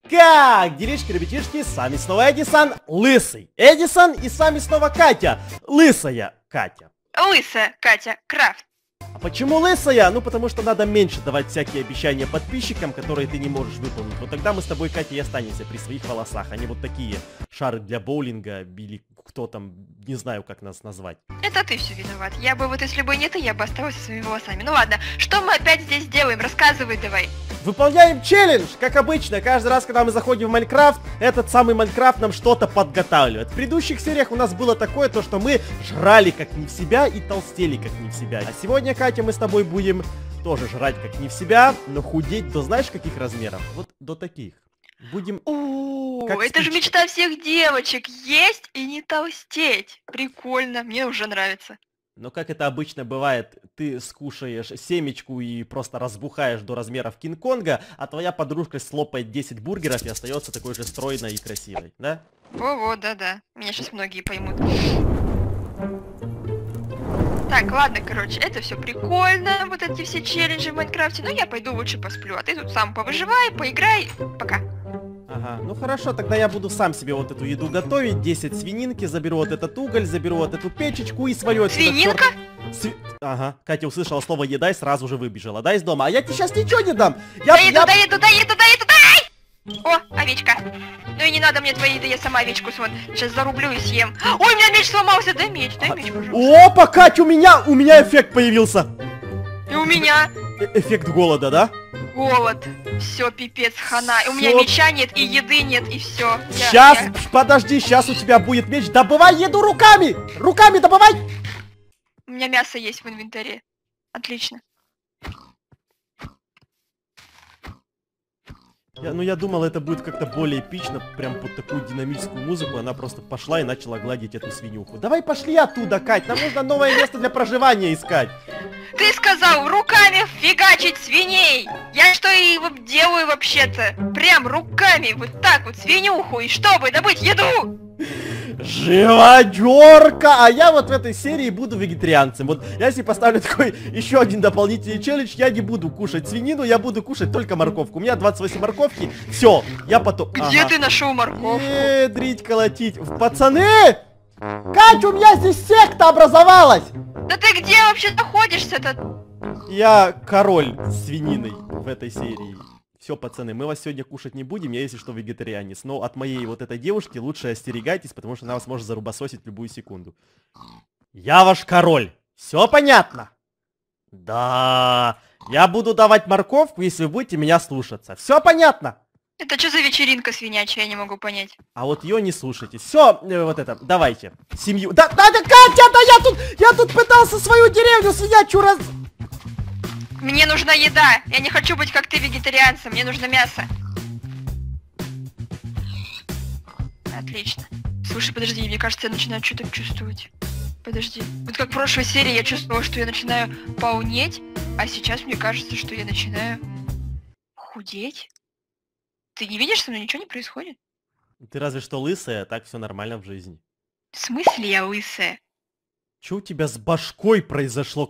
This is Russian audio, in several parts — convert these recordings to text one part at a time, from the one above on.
Как делишки, ребятишки, с вами снова Эдисон, лысый Эдисон, и с вами снова Катя, лысая Катя. Лысая Катя Крафт. А почему лысая? Ну потому что надо меньше давать всякие обещания подписчикам, которые ты не можешь выполнить. Вот тогда мы с тобой, Катя, и останемся при своих волосах, а не вот такие шары для боулинга, или кто там, не знаю, как нас назвать. Это ты все виноват. Я бы вот если бы не ты, я бы осталась со своими волосами. Ну ладно, что мы опять здесь делаем? Рассказывай давай. Выполняем челлендж, как обычно. Каждый раз, когда мы заходим в Майнкрафт, этот самый Майнкрафт нам что-то подготавливает. В предыдущих сериях у нас было такое, то что мы жрали как не в себя и толстели как не в себя. А сегодня, Катя, мы с тобой будем тоже жрать как не в себя, но худеть до знаешь каких размеров? Вот до таких. Будем... О, это же мечта всех девочек. Есть и не толстеть. Прикольно, мне уже нравится. Но как это обычно бывает, ты скушаешь семечку и просто разбухаешь до размеров Кинг-Конга, а твоя подружка слопает 10 бургеров и остается такой же стройной и красивой, да? Во-во, да-да. Меня сейчас многие поймут. Так, ладно, короче, это все прикольно, вот эти все челленджи в Майнкрафте. Ну, я пойду лучше посплю, а ты тут сам повыживай, поиграй. Пока. Ага, ну хорошо, тогда я буду сам себе вот эту еду готовить. 10 свининки, заберу вот этот уголь, заберу вот эту печечку и свалю отсюда. Свининка? Ага, Катя услышала слово еда и сразу же выбежала. Да, из дома. А я тебе сейчас ничего не дам. Дай! О, овечка. Ну и не надо мне твоей еды, я сама овечку сейчас зарублю и съем. Ой, у меня меч сломался, дай меч, пожалуйста. Опа, Катя, у меня эффект появился. И у меня. Эффект голода, да? Голод. Все, пипец, хана. У меня меча нет, и еды нет, и все. Сейчас, подожди, сейчас у тебя будет меч. Добывай еду руками! Руками добывай! У меня мясо есть в инвентаре. Отлично. Я думал, это будет как-то более эпично, прям под такую динамическую музыку. Она просто пошла и начала гладить эту свинюху. Давай пошли оттуда, Кать, нам нужно новое место для проживания искать. Ты сказал руками фигачить свиней! Я что и делаю вообще-то? Прям руками, вот так вот, свинюху, и чтобы добыть еду! Живодерка! А я вот в этой серии буду вегетарианцем. Вот я себе поставлю такой еще один дополнительный челлендж. Я не буду кушать свинину, я буду кушать только морковку. У меня 28 морковки. Все, я потом... Где ты нашел морковку? Дрить, колотить. Пацаны! Катя, у меня здесь секта образовалась! Да ты где вообще находишься-то? Я король свинины в этой серии. Все, пацаны, мы вас сегодня кушать не будем, я, если что, вегетарианец. Но от моей вот этой девушки лучше остерегайтесь, потому что она вас может зарубасосить в любую секунду. Я ваш король. Все понятно? Да. Я буду давать морковку, если вы будете меня слушаться. Все понятно? Это что за вечеринка свинячья, я не могу понять. А вот ее не слушайте. Все, вот это, давайте. Семью. Да, Катя, да я тут пытался свою деревню свинячью раз... Мне нужна еда. Я не хочу быть как ты вегетарианцем. Мне нужно мясо. Отлично. Слушай, подожди, мне кажется, я начинаю что-то чувствовать. Подожди. Вот как в прошлой серии я чувствовала, что я начинаю полнеть, а сейчас мне кажется, что я начинаю худеть. Ты не видишь, что мной ничего не происходит? Ты разве что лысая, а так все нормально в жизни. В смысле я лысая? Что у тебя с башкой произошло?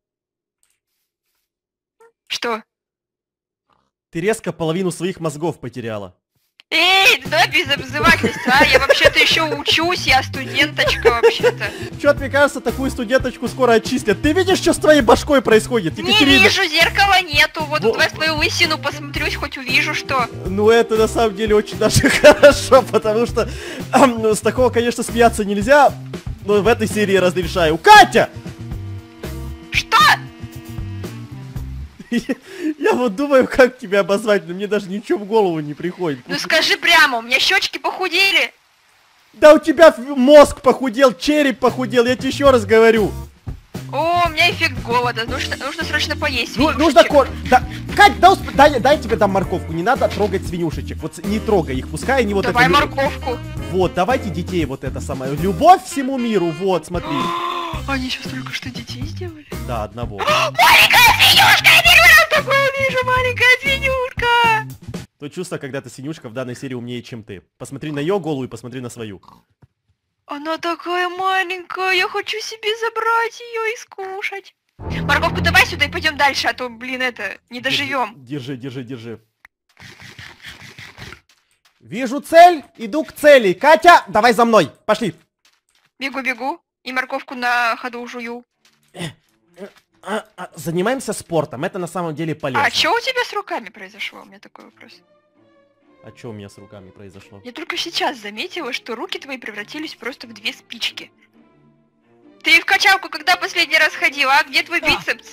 Что? Ты резко половину своих мозгов потеряла. Эй, давай без обзывательства, а? Я вообще-то еще учусь, я студенточка вообще-то. Чё-то, мне кажется, такую студенточку скоро отчислят. Ты видишь, что с твоей башкой происходит, Екатерина? Не вижу, зеркала нету. Вот давай в твою лысину посмотрюсь, хоть увижу, что. Ну это на самом деле очень даже хорошо, потому что с такого, конечно, смеяться нельзя. Но в этой серии разрешаю. Катя! Что? Я вот думаю, как тебя обозвать, но мне даже ничего в голову не приходит. Ну скажи прямо, у меня щечки похудели. Да у тебя мозг похудел, череп похудел, я тебе еще раз говорю. О, у меня эффект голода, нужно срочно поесть. Нужно да, Кать, дай я тебе дам морковку, не надо трогать свинюшечек, вот не трогай их, пускай они вот это... Давай морковку. Вот, давайте детей вот это самое, любовь всему миру, вот, смотри. Они сейчас только что детей сделали? Да, одного. Маленькая свинюшка, я первый раз такое вижу, маленькая свинюшка. То чувство, когда ты свинюшка в данной серии умнее, чем ты. Посмотри на ее голову и посмотри на свою. Она такая маленькая, я хочу себе забрать ее и скушать. Морковку давай сюда и пойдем дальше, а то, блин, это, не доживем. Держи. Вижу цель, иду к цели. Катя, давай за мной, пошли. Бегу. И морковку на ходу жую. Занимаемся спортом, это на самом деле полезно. А что у тебя с руками произошло? У меня такой вопрос. А что у меня с руками произошло? Я только сейчас заметила, что руки твои превратились просто в 2 спички. Ты в качалку когда последний раз ходила, а где твой бицепс?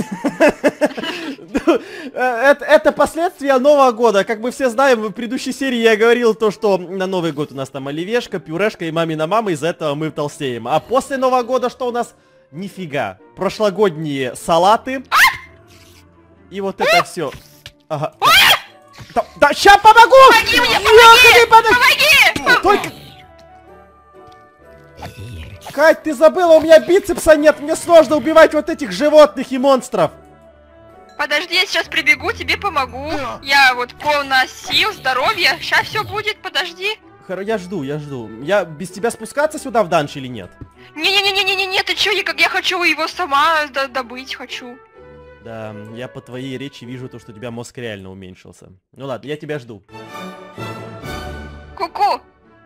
Это последствия Нового года. Как мы все знаем, в предыдущей серии я говорил то, что на Новый год у нас там оливьешка, пюрешка и мамина мама, из-за этого мы толстеем. А после Нового года что у нас? Нифига. Прошлогодние салаты. И вот это все. Ага. Да, ща помогу! Помоги мне, помоги! Только... Кать, ты забыла, у меня бицепса нет, мне сложно убивать вот этих животных и монстров. Подожди, я сейчас прибегу, тебе помогу. Я вот полна сил, здоровья. Сейчас все будет, подожди. Я жду. Я без тебя спускаться сюда в данж или нет? Не-не-не-не-не, ты чё, я хочу его сама добыть, хочу. Да, я по твоей речи вижу то, что у тебя мозг реально уменьшился. Ну ладно, я тебя жду. Ку-ку.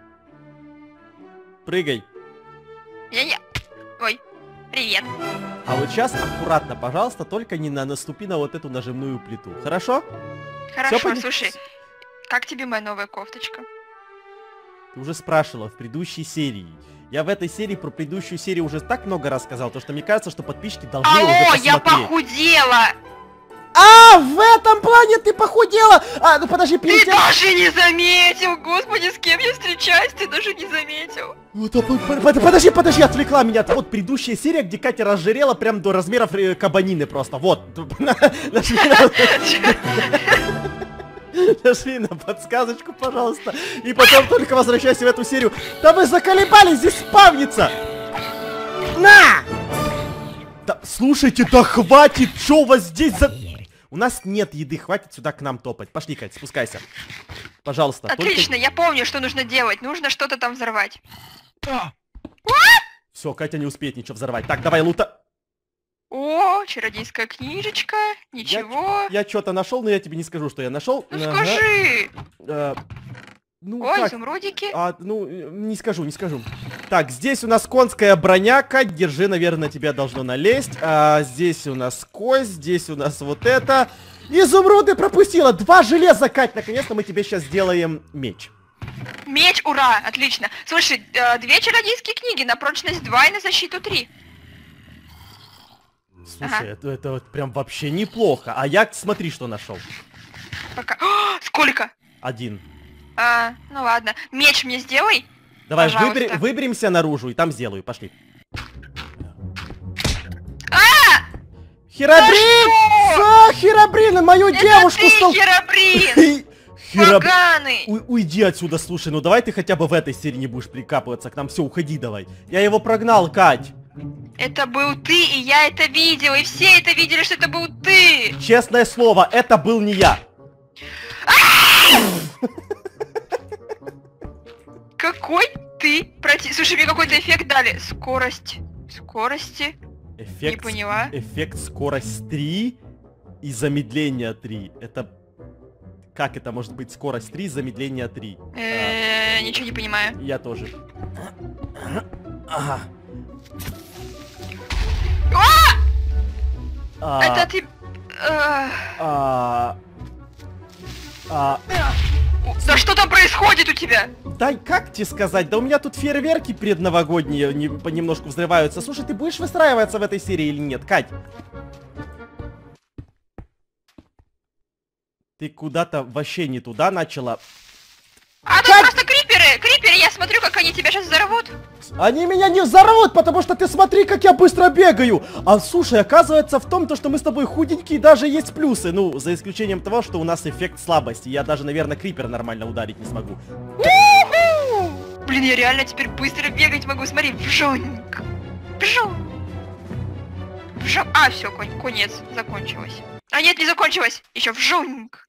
Прыгай. Я. Ой, привет. А вот сейчас аккуратно, пожалуйста, только не наступи на вот эту нажимную плиту. Хорошо? Хорошо, слушай, как тебе моя новая кофточка? Ты уже спрашивала в предыдущей серии. Я в этой серии про предыдущую серию уже так много рассказал, то что мне кажется, что подписчики должны уже посмотреть. Я похудела! А, в этом плане ты похудела! А, ну подожди, Ты даже не заметил! Господи, с кем я встречаюсь, ты даже не заметил! Подожди, отвлекла меня. Вот предыдущая серия, где Катя разжирела прям до размеров кабанины просто. Вот. Нажми на подсказочку, пожалуйста. И потом только возвращайся в эту серию. Да вы заколебались здесь спавниться! На! Да, слушайте, да хватит! Что у вас здесь за... У нас нет еды, хватит сюда к нам топать. Пошли, Кать, спускайся. Пожалуйста. Отлично, я помню, что нужно делать. Нужно что-то там взорвать. Все, Катя не успеет ничего взорвать. Так, давай, лута. О, чародейская книжечка. Ничего. Я что-то нашел, но я тебе не скажу, что я нашел. Ну скажи. Ну, ой, как? изумрудики. Ну, не скажу. Так, здесь у нас конская броня, Кать, держи, наверное, тебя должно налезть. Здесь у нас кость, здесь у нас вот это. Изумруды пропустила, 2 железа, Кать, наконец-то мы тебе сейчас сделаем меч. Меч, ура, отлично. Слушай, 2 чародейские книги, на прочность 2 и на защиту 3. Слушай, это вот прям вообще неплохо. А я, смотри, что нашел. Пока. Сколько? 1. Ну ладно. Меч мне сделай. Давай, выберемся наружу и там сделаю. Пошли. Херобрин! Херобрин, мою девушку стал... Херобрин! Поганый! Уйди отсюда, слушай, ну давай ты хотя бы в этой серии не будешь прикапываться к нам. Все, уходи давай. Я его прогнал, Кать. Это был ты, и я это видела, и все это видели, что это был ты! Честное слово, это был не я. Какой ты? Слушай, мне какой-то эффект дали. Скорости. Не поняла. Эффект скорость 3 и замедление 3. Это... Как это может быть скорость 3, замедление 3? Ничего не понимаю. Я тоже. Это ты... Да что там происходит у тебя? Да как тебе сказать? Да у меня тут фейерверки предновогодние понемножку взрываются. Слушай, ты будешь выстраиваться в этой серии или нет, Кать? Ты куда-то вообще не туда начала. Тут просто криперы, я смотрю, как они тебя сейчас взорвут. Они меня не взорвут, потому что ты смотри, как я быстро бегаю. А слушай, оказывается в том, что мы с тобой худенькие, даже есть плюсы. Ну, за исключением того, что у нас эффект слабости. Я даже, наверное, крипер нормально ударить не смогу. Блин, я реально теперь быстро бегать могу. Смотри, вжоньк. Все, конец, закончилось. А нет, не закончилось. Еще вжоньк.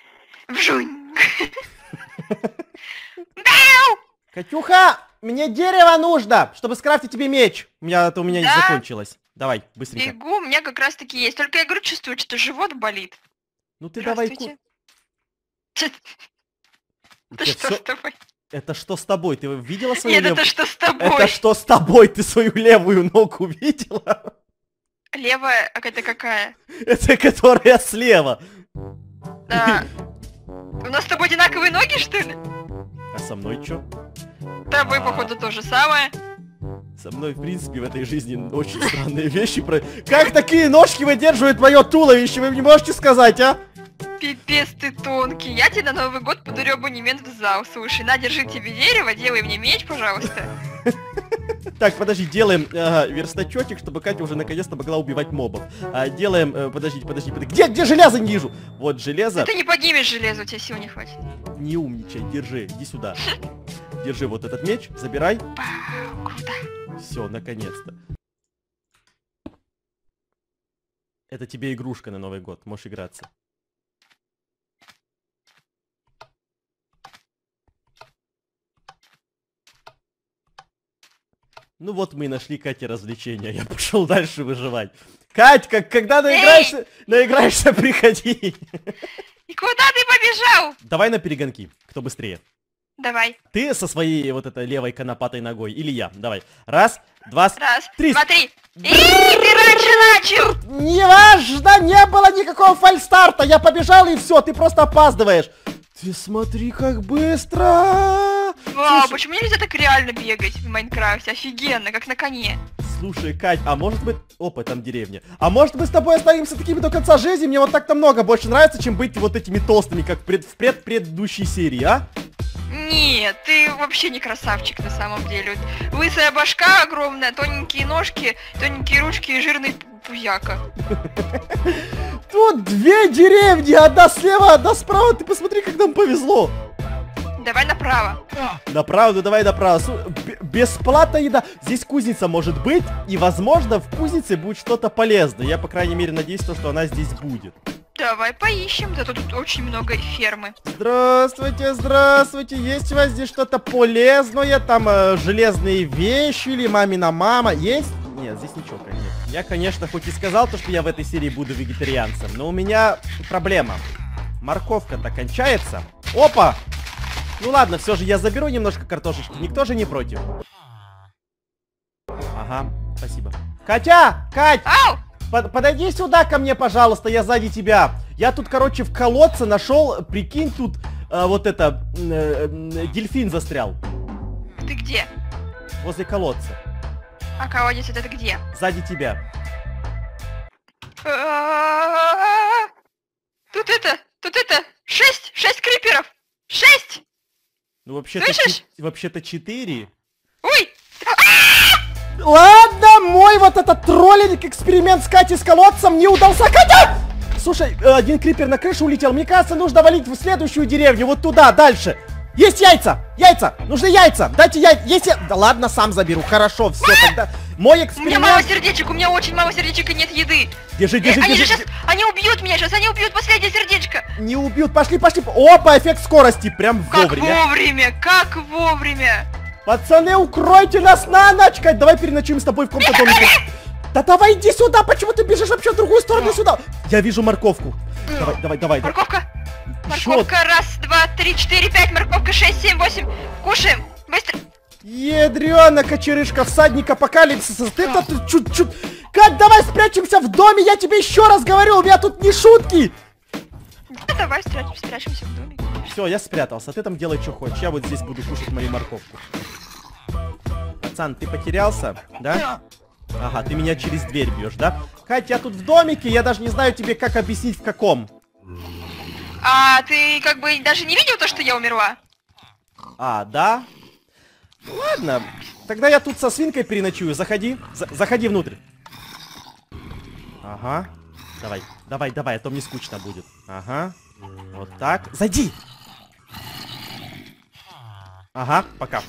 Катюха, мне дерево нужно, чтобы скрафтить тебе меч. У меня не закончилось. Давай, быстренько. Бегу, у меня как раз таки есть. Только я говорю, чувствую, что живот болит. Ну ты давай... Это что с тобой? Это что с тобой? Ты видела свою Нет, левую? это что с тобой? Это что с тобой? Ты свою левую ногу видела? Левая, а это какая? Это которая слева. Да. У нас с тобой одинаковые ноги, что ли? А со мной чё? С тобой, походу, то же самое. Со мной, в принципе, в этой жизни очень странные вещи. Как такие ножки выдерживают мое туловище? Вы мне можете сказать, а? Пипец ты тонкий. Я тебе на Новый год подарю абонемент в зал. Слушай, на, держи тебе дерево, делай мне меч, пожалуйста. Так, подожди, делаем верстачочек, чтобы Катя уже наконец-то могла убивать мобов. Делаем, подожди. Где железо не вижу? Вот железо. Ты не поднимешь железо, у тебя сил не хватит. Не умничай, держи, иди сюда. Держи вот этот меч, забирай. Вау, круто. Все, наконец-то. Это тебе игрушка на Новый год, можешь играться. Ну вот мы и нашли Кате развлечения, я пошел дальше выживать. Кать, когда наиграешься, приходи. И куда ты побежал? Давай на перегонки, кто быстрее. Давай. Ты со своей вот этой левой конопатой ногой, или я, давай. Раз, два, три. Смотри. Ты раньше начал! Неважно, не было никакого фальстарта, я побежал и все, ты просто опаздываешь. Ты смотри, как быстро! Вау, Слушай, почему нельзя так реально бегать в Майнкрафте? Офигенно, как на коне. слушай, Кать, а может быть... Опа, там деревня. А может мы с тобой останемся такими до конца жизни? Мне вот так-то много больше нравится, чем быть вот этими толстыми, как в предыдущей серии, а? Нет, ты вообще не красавчик на самом деле. Вот лысая башка огромная, тоненькие ножки, тоненькие ручки и жирный пузяка. Тут две деревни, одна слева, одна справа. Ты посмотри, как нам повезло. Давай направо. Направо, ну давай направо. Бесплатная еда. Здесь кузница может быть, и возможно в кузнице будет что-то полезное. Я, по крайней мере, надеюсь, что она здесь будет. Давай поищем, да тут очень много фермы. Здравствуйте, здравствуйте. Есть у вас здесь что-то полезное? Там железные вещи или мамина мама? Есть? Нет, здесь ничего, конечно. Я, конечно, хоть и сказал то, что я в этой серии буду вегетарианцем, но у меня проблема. Морковка-то кончается. Опа! Ну ладно, все же я заберу немножко картошечки. Никто же не против. Ага, спасибо. Катя! Кать! Ау! Подойди сюда ко мне, пожалуйста, я сзади тебя. Я тут, короче, в колодце нашел, прикинь, тут дельфин застрял. Ты где? Возле колодца. А колодец это где? Сзади тебя. Тут это, 6 криперов! 6! Ну, вообще-то 4. Ой! Ладно, мой вот этот троллинг, эксперимент с Катей с колодцем не удался. Катя! Слушай, один крипер на крышу улетел. Мне кажется, нужно валить в следующую деревню, вот туда, дальше. Есть яйца! Яйца! Нужны яйца! Дайте яйца! Есть я... Да ладно, сам заберу. Хорошо, все, тогда... Мой эксперимент... У меня мало сердечек, у меня очень мало сердечек и нет еды. Держи. Они убьют меня сейчас, они убьют последнее сердечко. Не убьют, пошли. Опа, эффект скорости, прям вовремя. Как вовремя. Пацаны, укройте нас на ночь! Кать, давай переночуем с тобой в каком-то домике. Да давай иди сюда, почему ты бежишь вообще в другую сторону сюда? Я вижу морковку. Давай. Морковка. Морковка, 1, 2, 3, 4, 5, морковка, 6, 7, 8. Кушаем, быстро. Ядрёна кочерышка, всадник апокалипсиса. Ты чуть-чуть... Кать, давай спрячемся в доме, я тебе еще раз говорю, у меня тут не шутки. Да, давай спрячемся в доме. Все, я спрятался, ты там делай, что хочешь. Я вот здесь буду кушать мою морковку. Пацан, ты потерялся, да? Ага, ты меня через дверь бьешь, да? Кать, я тут в домике, я даже не знаю тебе, как объяснить, в каком. А ты как бы даже не видел то, что я умерла? А, да? Ну, ладно, тогда я тут со свинкой переночую. Заходи, заходи внутрь. Ага, давай, а то мне скучно будет. Ага, вот так. Зайди! Ага, пока.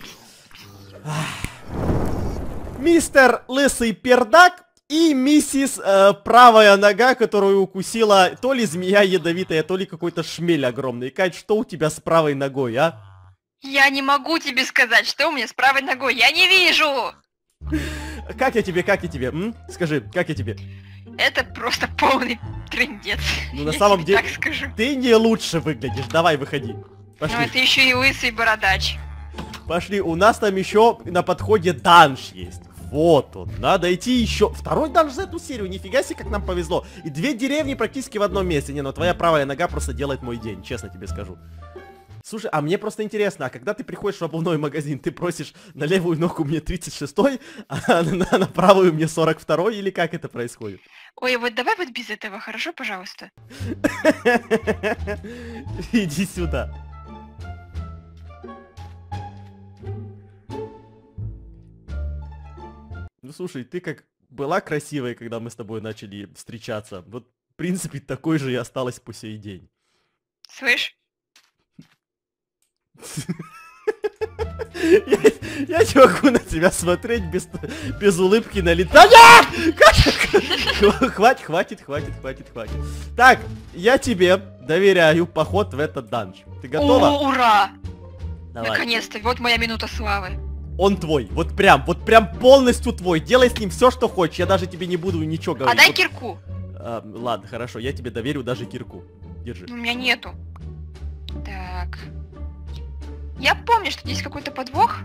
Мистер Лысый Пердак и миссис Правая Нога, которую укусила то ли змея ядовитая, то ли какой-то шмель огромный. Кать, что у тебя с правой ногой, а? Я не могу тебе сказать, что у меня с правой ногой, я не вижу! Как я тебе, Скажи, как я тебе? Это просто полный трындец. Ну, на самом деле, так скажу. ты не лучше выглядишь, давай, выходи. Ну Пошли. это еще и лысый бородач. Пошли, у нас там еще на подходе данж есть. Вот он, надо идти еще. Второй данж за эту серию, нифига себе, как нам повезло. И 2 деревни практически в одном месте. Не, ну твоя правая нога просто делает мой день, честно тебе скажу. Слушай, а мне просто интересно, а когда ты приходишь в обувной магазин, ты просишь на левую ногу мне 36-й, а на правую мне 42-й, или как это происходит? Ой, вот давай вот без этого, хорошо, пожалуйста? Иди сюда. Ну слушай, ты как была красивой, когда мы с тобой начали встречаться. Вот, в принципе, такой же и осталась по сей день. Слышь? Я не могу на тебя смотреть без улыбки на лице. Да нет! Хватит. Так, я тебе доверяю поход в этот данж. Ты готова? О, ура! Давай. Наконец-то, вот моя минута славы. Он твой, вот прям полностью твой. Делай с ним все, что хочешь. Я даже тебе не буду ничего А говорить. дай Вот, кирку. ладно, хорошо, я тебе доверю даже кирку. Держи. У меня нету. Так. Я помню, что здесь какой-то подвох.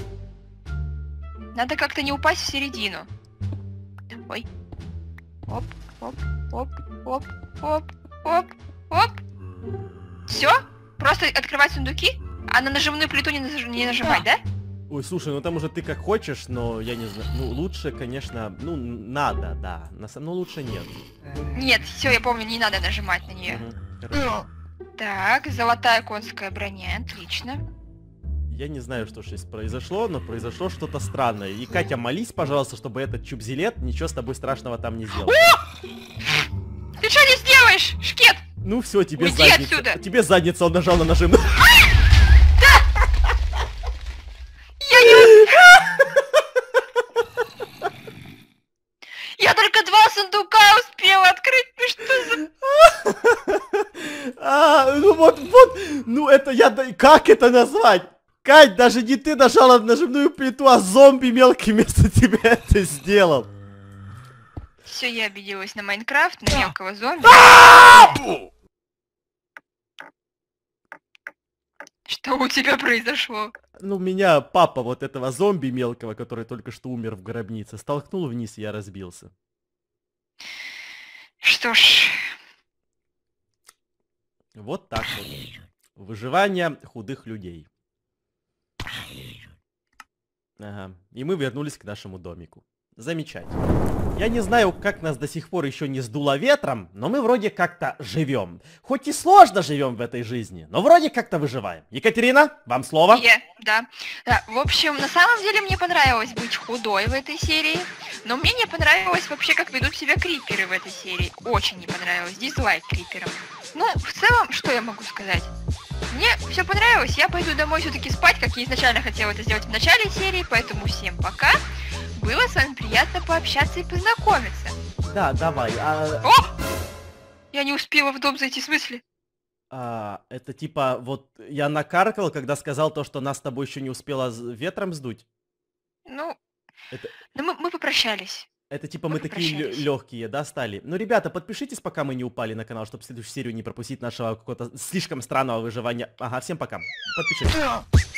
Надо как-то не упасть в середину. Ой. Оп, оп, оп, оп, оп, оп, оп. Все? Просто открывать сундуки? А на нажимную плиту не нажимать, да? Ой, слушай, ну там уже ты как хочешь, но я не знаю. Ну, лучше, конечно, ну, надо, да. Ну, лучше нет. Нет, все, я помню, не надо нажимать на нее. Хорошо. Так, золотая конская броня, отлично. Я не знаю, что здесь произошло, но произошло что-то странное. И, Катя, молись, пожалуйста, чтобы этот чубзилет ничего с тобой страшного там не сделал. Ты что не сделаешь, шкет? Ну все, тебе Уйди задница. отсюда. Тебе задница, он нажал на нажим. Я только 2 сундука успела открыть, ну что за... Ну вот, ну это как это назвать? Кать, даже не ты нажала на нажимную плиту, а зомби мелкий вместо тебя это сделал. Все, я обиделась на Майнкрафт, на мелкого зомби. Что у тебя произошло? Ну, меня папа вот этого зомби мелкого, который только что умер в гробнице, столкнул вниз, и я разбился. Что ж... Вот так вот. Выживание худых людей. Ага. И мы вернулись к нашему домику. Замечательно. Я не знаю, как нас до сих пор еще не сдуло ветром, но мы вроде как-то живем. Хоть и сложно живем в этой жизни, но вроде как-то выживаем. Екатерина, вам слово. Да. В общем, на самом деле мне понравилось быть худой в этой серии, но мне не понравилось вообще, как ведут себя криперы в этой серии. Очень не понравилось. Дизлайк криперам. Ну, в целом, что я могу сказать? Мне все понравилось, я пойду домой все-таки спать, как я изначально хотела это сделать в начале серии, поэтому всем пока. Было с вами приятно пообщаться и познакомиться. Да, давай. О! Я не успела в дом зайти, в смысле? Это типа, вот я накаркал, когда сказал то, что нас с тобой еще не успело ветром сдуть. Ну, Это... мы попрощались. Это типа мы такие легкие, да, стали? Ну, ребята, подпишитесь, пока мы не упали на канал, чтобы следующую серию не пропустить нашего какого-то слишком странного выживания. Ага, всем пока. Подпишитесь.